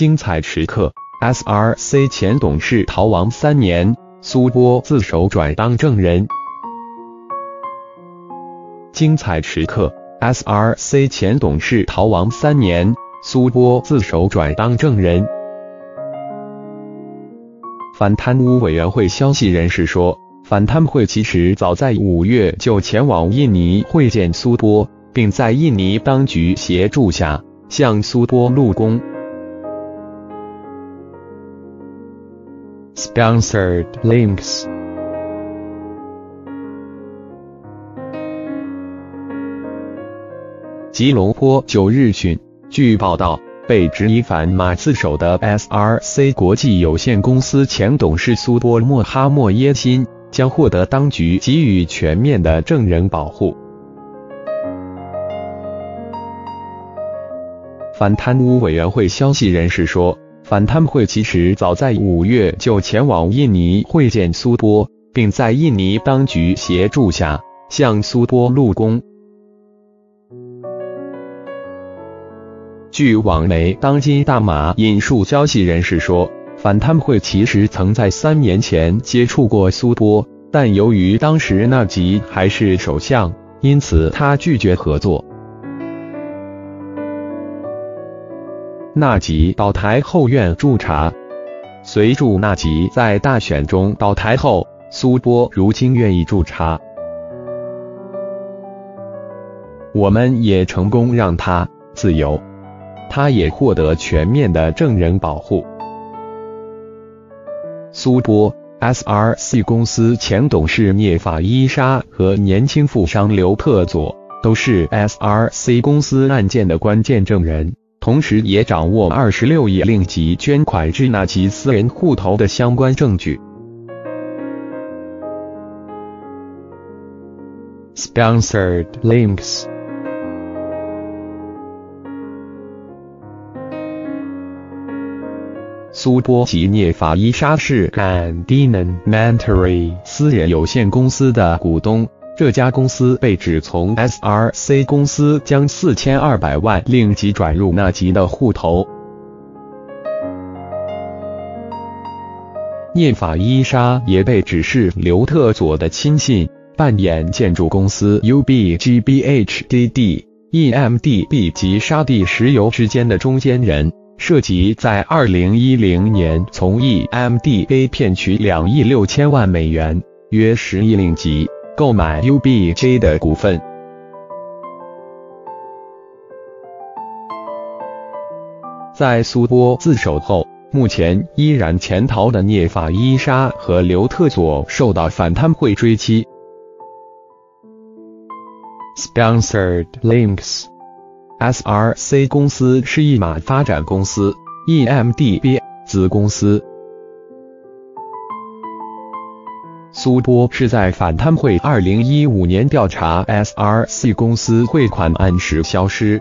精彩时刻 ，SRC 前董事逃亡3年，苏波自首转当证人。精彩时刻 ，SRC 前董事逃亡3年，苏波自首转当证人。反贪污委员会消息人士说，反贪会其实早在5月就前往印尼会见苏波，并在印尼当局协助下向苏波录功。Sponsored links。吉隆坡9日讯，据报道，被指以反马自首的 SRC 国际有限公司前董事苏波·莫哈默耶辛将获得当局给予全面的证人保护。反贪污委员会消息人士说，反贪会其实早在5月就前往印尼会见苏波，并在印尼当局协助下向苏波录功。据网媒当今大马引述消息人士说，反贪会其实曾在3年前接触过苏波，但由于当时纳吉还是首相，因此他拒绝合作。纳吉倒台后愿驻查，随着纳吉在大选中倒台后，苏波如今愿意驻查。我们也成功让他自由，他也获得全面的证人保护。苏波 SRC 公司前董事聂法伊莎和年轻富商刘特佐都是 SRC 公司案件的关键证人，同时也掌握26亿令吉捐款至纳吉私人户头的相关证据。Sponsored links。苏波及聂法伊莎是 Andinan Mantri 私人有限公司的股东，这家公司被指从 SRC 公司将4200万令吉转入纳吉的户头。聂法伊莎也被指是刘特佐的亲信，扮演建筑公司 UBGBHDD、EMDB 及沙地石油之间的中间人，涉及在2010年从 EMDB 骗取2亿6千万美元，约10亿令吉，购买 UBG 的股份。在苏波自首后，目前依然潜逃的聂法伊莎和刘特佐受到反贪会追击。Sponsored links。 SRC 公司是一马发展公司 EMDB 子公司。苏波是在反贪会2015年调查 SRC 公司汇款案时消失。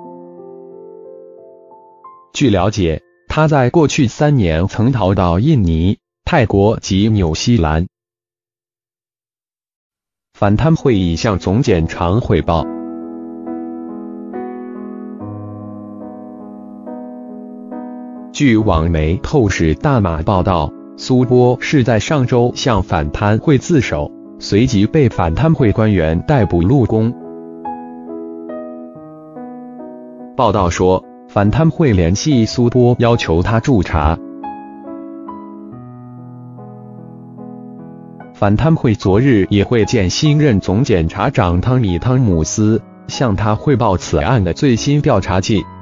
据了解，他在过去3年曾逃到印尼、泰国及纽西兰。反贪会已向总检察汇报。据网媒透视大马报道，苏波是在上周向反贪会自首，随即被反贪会官员逮捕录功。报道说，反贪会联系苏波，要求他驻查。反贪会昨日也会见新任总检察长汤米·汤姆斯，向他汇报此案的最新调查进